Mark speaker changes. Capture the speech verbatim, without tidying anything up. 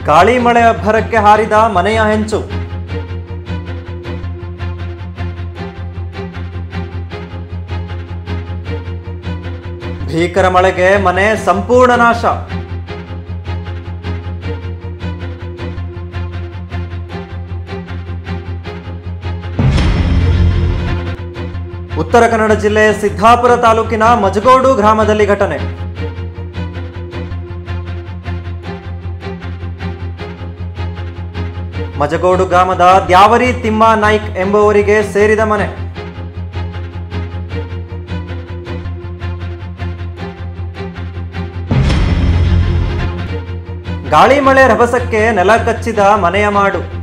Speaker 1: ಗಾಳಿ ಮಳೆ ಅಬ್ಬರಕ್ಕೆ ಹಾರಿದ ಮನೆಯ ಹೆಂಚು. ಭೀಕರ ಮಳೆಗೆ ಮನೆ ಸಂಪೂರ್ಣ ನಾಶ. ಉತ್ತರ ಕನ್ನಡ ಜಿಲ್ಲೆ ಸಿದ್ದಾಪುರ ತಾಲೂಕಿನ ಮಜಗೋಡು ಗ್ರಾಮದಲ್ಲಿ ಘಟನೆ. ಮಜಗೋಡು ಗ್ರಾಮದ ದ್ಯಾವರಿ ತಿಮ್ಮ ನಾಯ್ಕ್ ಎಂಬುವರಿಗೆ ಸೇರಿದ ಮನೆ. ಗಾಳಿ ಮಳೆ ರಭಸಕ್ಕೆ ನೆಲ ಕಚ್ಚಿದ ಮನೆಯ ಮಾಡು.